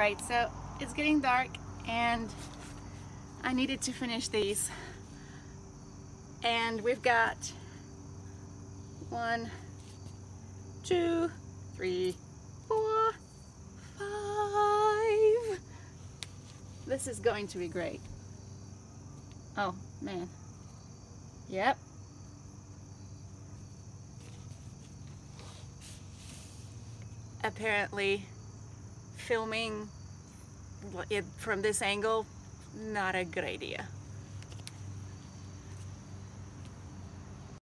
Alright, so it's getting dark and I needed to finish these. And we've got 1, 2, 3, 4, 5. This is going to be great. Oh man. Yep. Apparently filming it from this angle, not a good idea.